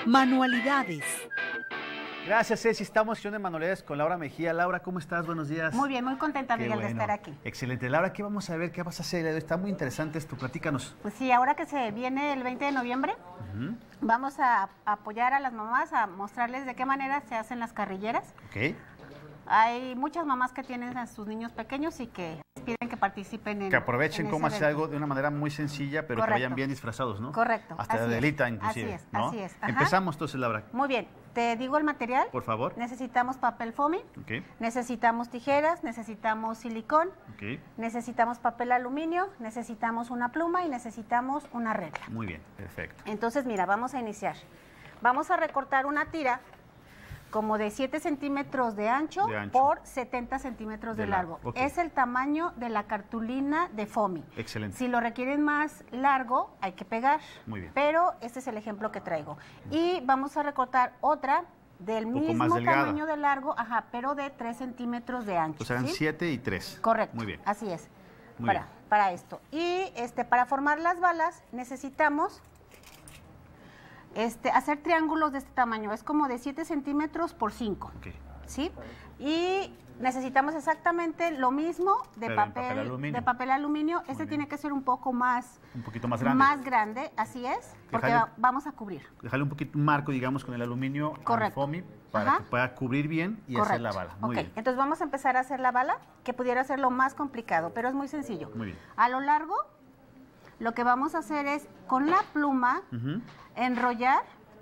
Manualidades. Gracias, Ceci. Estamos en sesión de manualidades con Laura Mejía. Laura, ¿cómo estás? Buenos días. Muy bien, muy contenta, Qué Miguel, bueno. de estar aquí. Excelente. Laura, ¿qué vamos a ver? ¿Qué vas a hacer? Está muy interesante esto. Platícanos. Pues sí, ahora que se viene el 20 de noviembre, vamos a apoyar a las mamás, a mostrarles de qué manera se hacen las carrilleras. Ok. Hay muchas mamás que tienen a sus niños pequeños y que piden que participen en Que aprovechen en cómo ese hacer evento. algo de una manera muy sencilla, pero Correcto. que vayan bien disfrazados, ¿no? Correcto. Hasta de así es. Adelita, inclusive. Así es, ¿no? así es. Ajá. Empezamos entonces, Laura. Muy bien, te digo el material. Por favor. Necesitamos papel foamy, Ok. necesitamos tijeras, necesitamos silicón, Ok. necesitamos papel aluminio, necesitamos una pluma y necesitamos una regla. Muy bien. Perfecto. Entonces, mira, vamos a iniciar. Vamos a recortar una tira como de 7 centímetros de ancho, por 70 centímetros de largo. Okay. Es el tamaño de la cartulina de foamy. Excelente. Si lo requieren más largo, hay que pegar. Muy bien. Pero este es el ejemplo que traigo. Y vamos a recortar otra del mismo tamaño de largo, ajá, pero de 3 centímetros de ancho. O sea, eran ¿sí? 7 y 3. Correcto. Muy bien. Así es. Muy bien. Para esto. Y para formar las balas necesitamos hacer triángulos de este tamaño. Es como de 7 centímetros por 5. Ok. ¿Sí? Y necesitamos exactamente lo mismo de papel aluminio. Este tiene que ser un poco más... Un poquito más grande. Más grande, así es, porque vamos a cubrir. Dejarle un poquito un marco, digamos, con el aluminio al foamy para que pueda cubrir bien y hacer la bala. Muy bien. Entonces vamos a empezar a hacer la bala, que pudiera ser lo más complicado, pero es muy sencillo. Muy bien. A lo largo, lo que vamos a hacer es, con la pluma, enrollar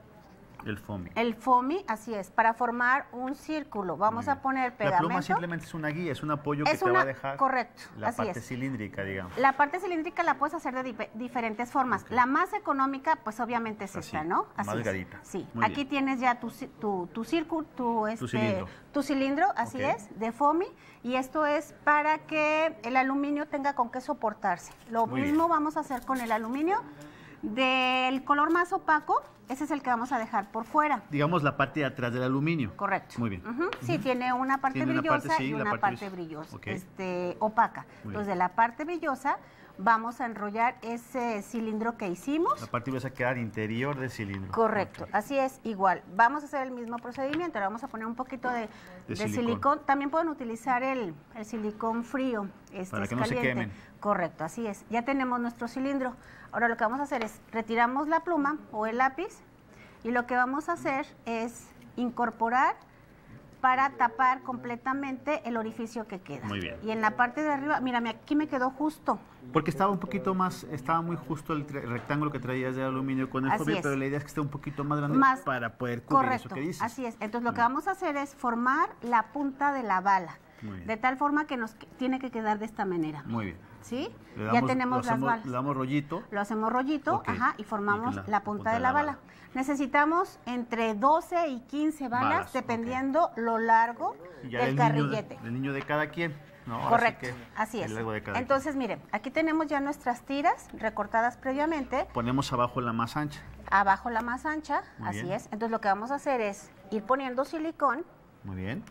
el foamy, así es, para formar un círculo. Vamos a poner pegamento. La pluma simplemente es una guía, es un apoyo que te va a dejar la parte cilíndrica, digamos. La parte cilíndrica la puedes hacer de diferentes formas. La más económica, pues obviamente es esta, ¿no? Así más delgadita. Sí, aquí tienes ya tu círculo, tu cilindro, así es, de foamy. Y esto es para que el aluminio tenga con qué soportarse. Lo mismo vamos a hacer con el aluminio. Del color más opaco, ese es el que vamos a dejar por fuera. Digamos la parte de atrás del aluminio. Correcto. Muy bien. Sí, tiene una parte brillosa y una parte brillosa, opaca. Entonces, de la parte brillosa vamos a enrollar ese cilindro que hicimos. La parte brillosa queda al interior del cilindro. Correcto, así es, igual. Vamos a hacer el mismo procedimiento, ahora vamos a poner un poquito de silicón. También pueden utilizar el silicón frío, para que caliente. no se quemen. Correcto, así es. Ya tenemos nuestro cilindro. Ahora lo que vamos a hacer es retiramos la pluma o el lápiz y lo que vamos a hacer es incorporar para tapar completamente el orificio que queda. Muy bien. Y en la parte de arriba, mírame, aquí me quedó justo. Porque estaba un poquito más, estaba muy justo el rectángulo que traías de aluminio con el foamy, pero la idea es que esté un poquito más grande para poder cubrir eso que dices. Así es. Entonces lo que vamos a hacer es formar la punta de la bala. De tal forma que nos tiene que quedar de esta manera. Muy bien. ¿Sí? Ya tenemos las balas. Le damos rollito. Lo hacemos rollito, y formamos la punta de la bala. Necesitamos entre 12 y 15 balas, dependiendo lo largo del carrillete. El niño de cada quien. ¿no? Correcto, así es. Entonces, miren, aquí tenemos ya nuestras tiras recortadas previamente. Ponemos abajo la más ancha. Abajo la más ancha, así es. Entonces lo que vamos a hacer es ir poniendo silicón. Muy bien.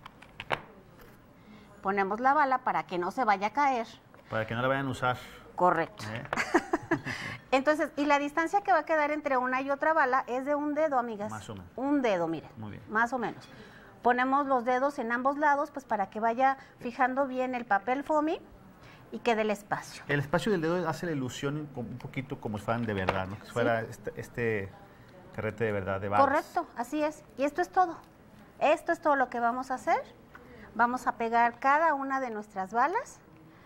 Ponemos la bala para que no se vaya a caer. Para que no la vayan a usar. Correcto. Entonces, y la distancia que va a quedar entre una y otra bala es de un dedo, amigas. Más o menos. Un dedo, miren. Muy bien. Más o menos. Ponemos los dedos en ambos lados, pues para que vaya fijando bien el papel foamy y quede el espacio. El espacio del dedo hace la ilusión un poquito como si fueran de verdad, ¿no? Que fuera este carrete de verdad, de balas. Correcto, así es. Y esto es todo. Esto es todo lo que vamos a hacer. Vamos a pegar cada una de nuestras balas.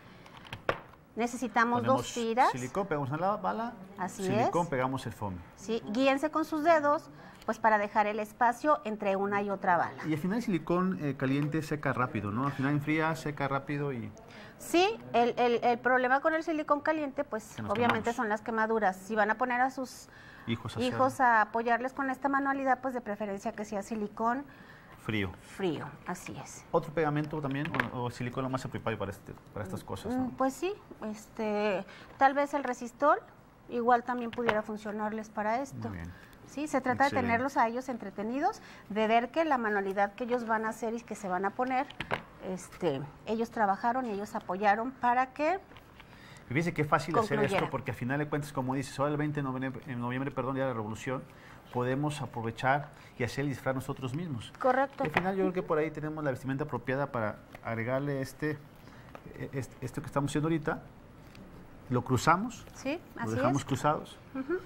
Necesitamos dos tiras. Silicón, pegamos en la bala. Así silicón, pegamos el foamy. Sí, guíense con sus dedos, pues para dejar el espacio entre una y otra bala. Y al final el silicón caliente seca rápido, ¿no? Al final enfría, seca rápido y... Sí, el problema con el silicón caliente, pues obviamente son las quemaduras. Si van a poner a sus hijos a apoyarles con esta manualidad, pues de preferencia que sea silicón frío. Frío, así es. ¿Otro pegamento también o silicón lo más apropiado para estas cosas? ¿No? Pues sí, tal vez el resistol igual también pudiera funcionarles para esto. Muy bien. Sí, se trata de tenerlos a ellos entretenidos, de ver que la manualidad que ellos van a hacer y que se van a poner, ellos trabajaron y ellos apoyaron para que Fíjense qué fácil hacer esto, porque al final de cuentas, como dices, ahora el 20 de noviembre, perdón, Día de la Revolución, podemos aprovechar y hacer el disfraz nosotros mismos. Correcto. Al final yo creo que por ahí tenemos la vestimenta apropiada para agregarle esto que estamos haciendo ahorita. Lo cruzamos, sí, así lo dejamos cruzados.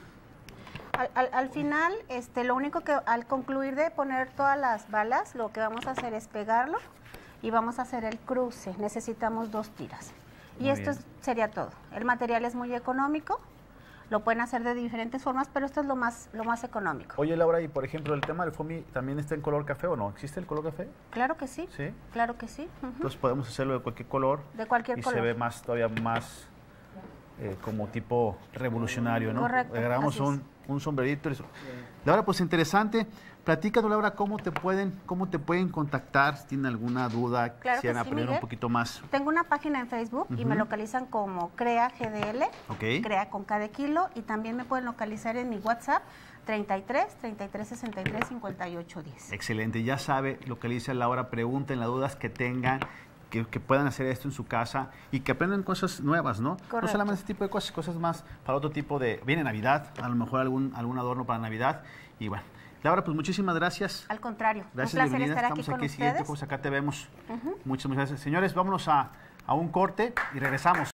Al final, lo único que al concluir de poner todas las balas, lo que vamos a hacer es pegarlo y vamos a hacer el cruce. Necesitamos 2 tiras. Y esto sería todo. El material es muy económico. Lo pueden hacer de diferentes formas, pero esto es lo más económico. Oye, Laura, y por ejemplo, el tema del foamy también está en color café, ¿o no? ¿Existe el color café? Claro que sí. ¿Sí? Claro que sí. Entonces podemos hacerlo de cualquier color. De cualquier color. Y se ve todavía más como tipo revolucionario, ¿no? Correcto. Agarramos un sombrerito. Laura, pues interesante. Platícanos, Laura, cómo te pueden contactar si tienen alguna duda, claro quisieran sí, aprender Miguel. un poquito más. Tengo una página en Facebook y me localizan como Crea GDL, Crea con K de kilo, y también me pueden localizar en mi WhatsApp 33 63 58 10. Excelente, ya sabe, localiza a Laura, pregunten las dudas que tengan, que puedan hacer esto en su casa y que aprendan cosas nuevas, ¿no? Correcto. No solamente este tipo de cosas más para otro tipo de... Viene Navidad, a lo mejor algún adorno para Navidad y bueno. Laura, pues muchísimas gracias. Al contrario, gracias, un placer estar aquí con ustedes. Acá te vemos. Muchas gracias. Señores, vámonos a un corte y regresamos.